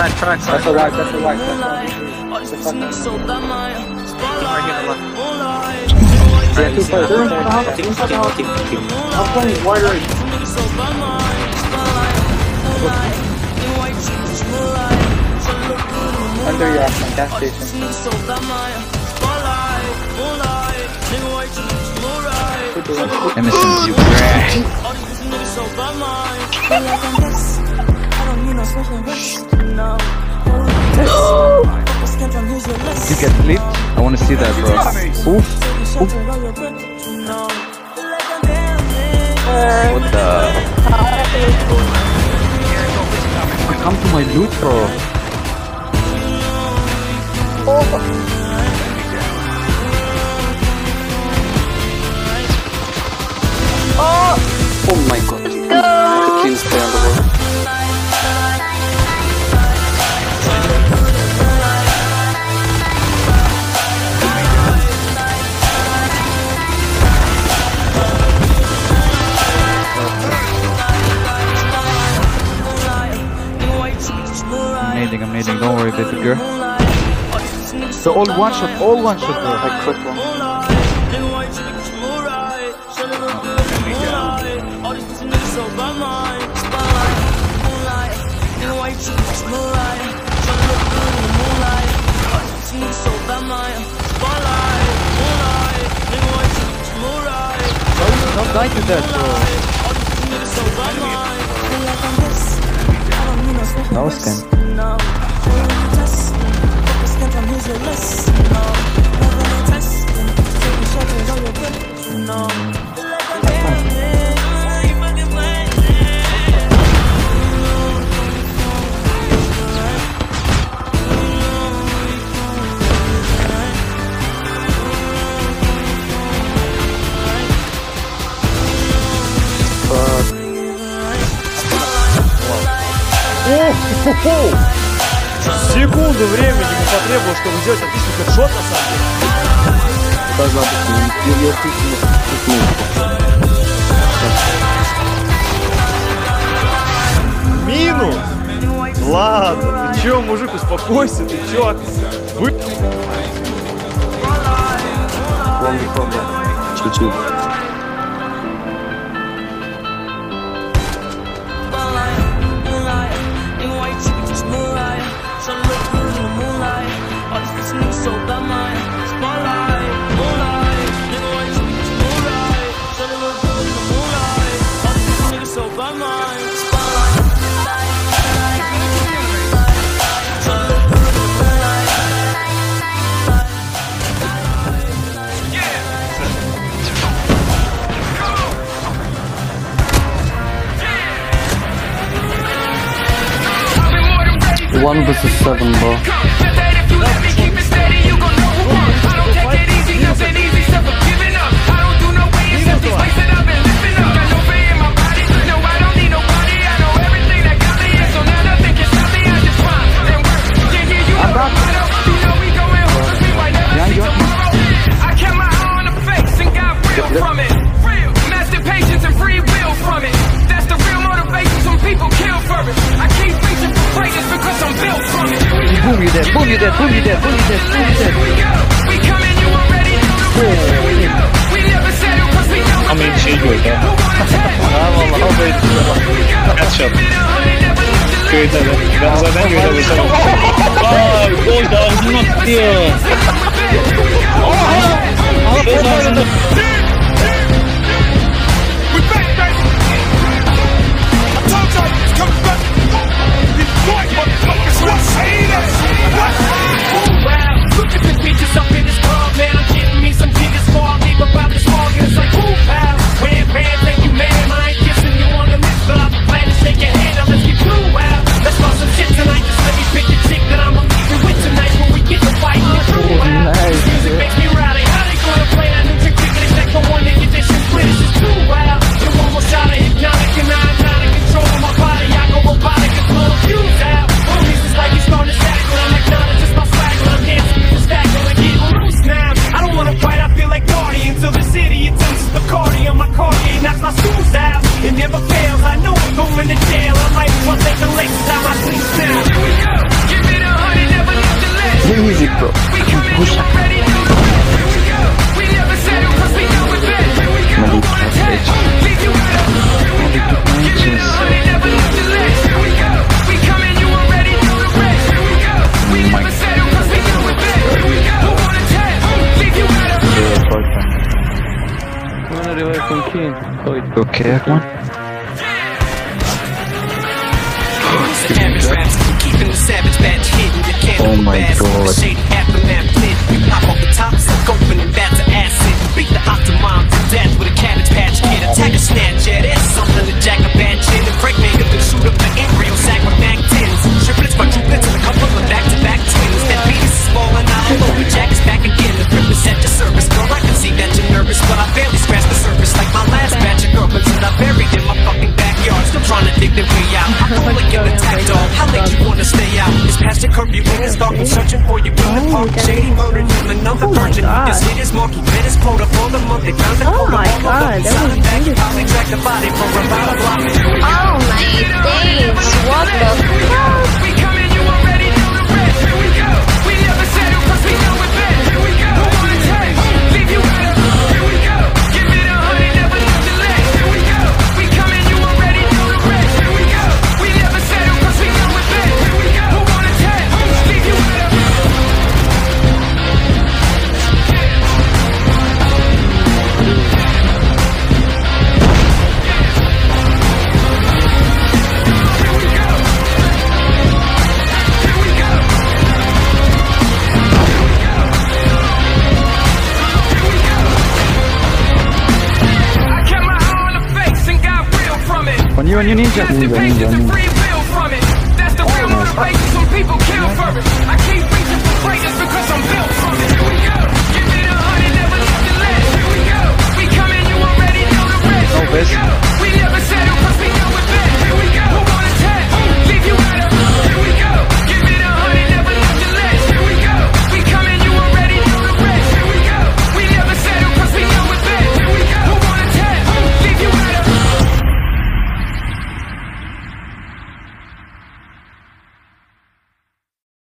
Track. That's a white. That's a white. Yeah, two players. I'm playing white right. Under your gas station. Emerson, you crack. You get flipped? I want to see that, bro. Oof. Oof. What the? Come to my loot, bro. Oh my god. The cleanest player in the world. I'm nading, don't worry, baby girl. So all one shot, bro. I crit one. Don't die to that, bro. No scan. Секунду времени ему потребовалось, чтобы сделать отличный хедшот, на самом деле. Минус! Ладно, ты чё, мужик, успокойся, ты чё? Вы... Чуть-чуть. One versus 7, bro. Boom, you dead, boom, you dead, boom, you dead, boom, you dead, boom, you dead. I'm in shade with that. Headshot. Good, ben zaten görebilsem. Vay, gol da ağzını atıyor. Göz ağzını. Look at the bitches up in this club, man. I'm getting me some niggas small. Leave about the small, it's like, ooh, pal. Red pants, ain't you mad? I ain't kissing you on the lips, but I'm glad to shake your hand. Now let's get too wild. Let's start some shit tonight. Just let me pick the chick that I'm gonna leave you with tonight. When we get to fighting, it's too wild. Music makes me rowdy. How they gonna play that new trick? They go Okay, everyone? Keeping the savage badge hidden, you can't Oh my pass. God. Shady aftermath lit. You pop off the top, suck open and bat to acid. Beat the Octomom to death with a Cabbage Patch Kid. Attack a snatch, yeah, that's something to jack a bad chin. And break makeup and shoot up the embryo sack with Mac 10s. Triplets, quadruplets, and a couple of back-to-back twins. That penis is falling out of the Jack is back again. The privilege at your service, girl, I can see that you're nervous, but I barely scratched the surface. Like my last batch of girlfriends that I buried in my fucking backyard. Still trying to dig their way out. I feel like an attack dog. How late you wanna stay out? It's past your curfew when it's dark. I'm searching for you in the park. Shady murdered him, another virgin. This hit is marky, bit his quota for the month. They found the quota. Oh my god, that was beautiful. They tracked the body for about a block. Oh my days, what the fuck? We coming, you already know the rest. Here we go. We never settle 'cause we know it best. Here we go. Who wanna take? Leave you out of. Here we go. Give it 100, never nothing less. Here we go. We coming, you already know the rest. Here we go. We never settle 'cause we know it best. Here we go. Who wanna take? Leave you out of. On you ninja. Just the patience and free will from it. That's the real motivation. Some people kill for it. I keep reaching for greatness because I'm built from it.